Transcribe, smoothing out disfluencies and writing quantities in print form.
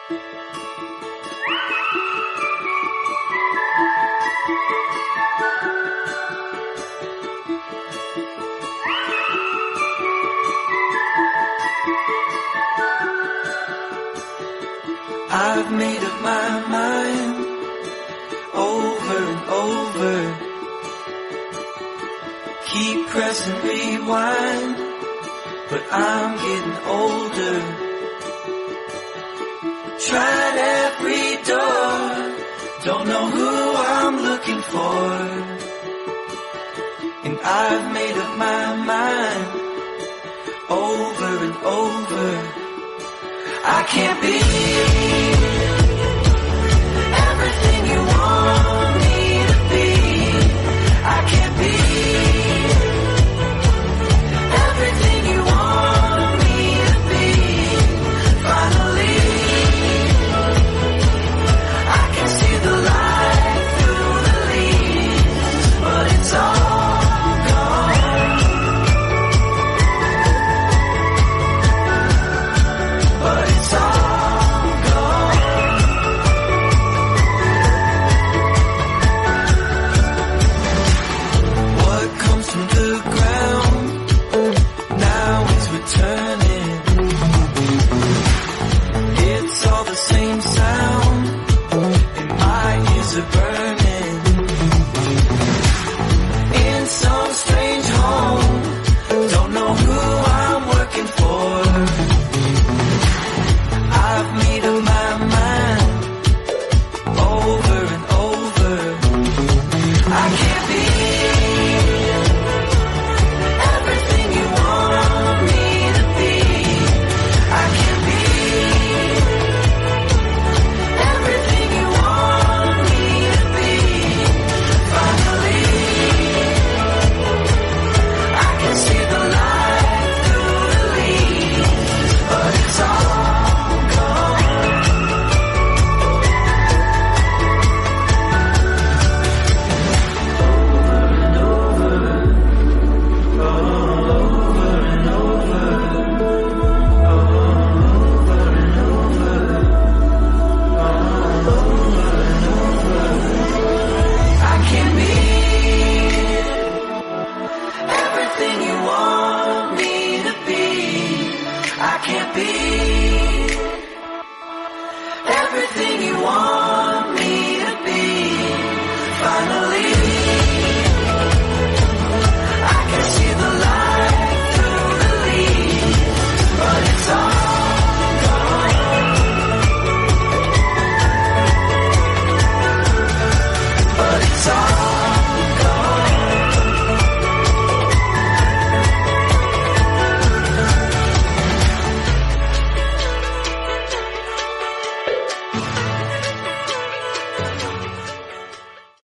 I've made up my mind over and over. Keep pressing rewind, but I'm getting older. Tried every door, don't know who I'm looking for. And I've made up my mind over and over. I can't be everything you want me to be. I can't be everything you want me to be. Finally, I can see the light through the leaves, but it's all gone. But it's all gone. What comes from the ground now is returning. It's all the same sound, and my ears are burning. In some strange home, don't know who I'm working for. I've made up my mind over and over. I can't be everything you want me to be. I can't be everything you want me to be. Finally, I can see the light through the leaves, but it's all gone. I can't be everything you want me to be. I can't be